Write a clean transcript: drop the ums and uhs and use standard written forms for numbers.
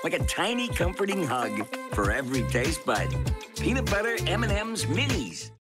like a tiny comforting hug for every taste bud. Peanut Butter M&M's Minis.